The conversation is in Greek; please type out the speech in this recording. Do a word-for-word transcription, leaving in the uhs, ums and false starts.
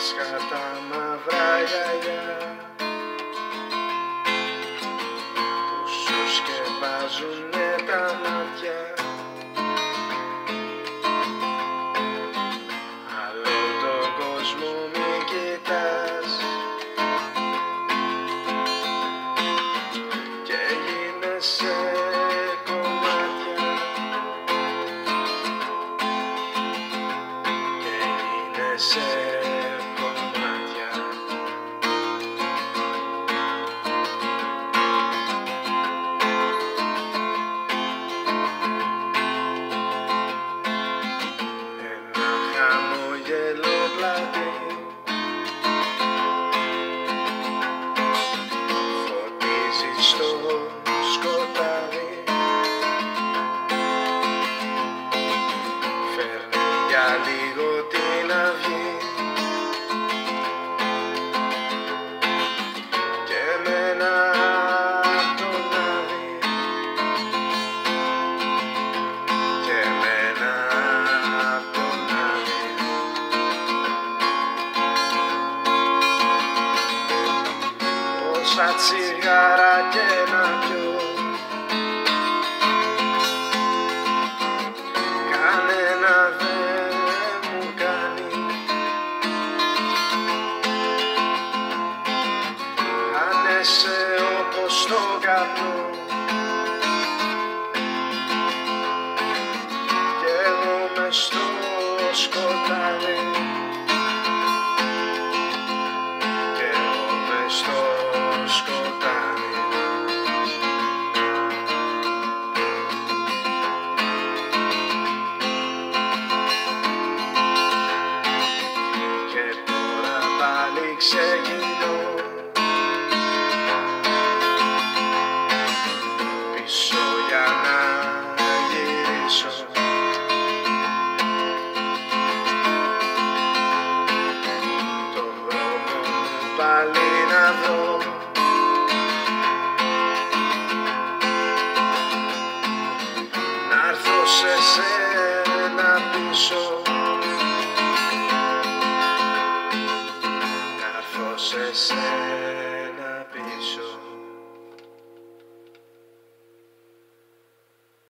Λάσκα τα μαύρα γυαλιά που σου σκεπάζουνε τα μάτια. Άλλο τον κόσμο μη κοιτάς και γίνεσαι κομμάτια και γίνεσαι κομμάτια. Ένα χαμόγελο πλάτη φωτίζει στο σκοτάδι, φέρνει για λίγο την αυγή και εμένα απ' τον άδει και εμένα απ' τον άδει. Πόσα τσιγάρα και να πιω, κανένα δεν μου κάνει. Χάνεσαι όπως το καπνό κι εγώ μες στο σκοτάδι κι εγώ μες στο σκοτάδι. Και τώρα πάλι ξεκινώ πίσω για να γυρίσω. Τον δρόμο μου πάλι να δω, να έρθω σε σένα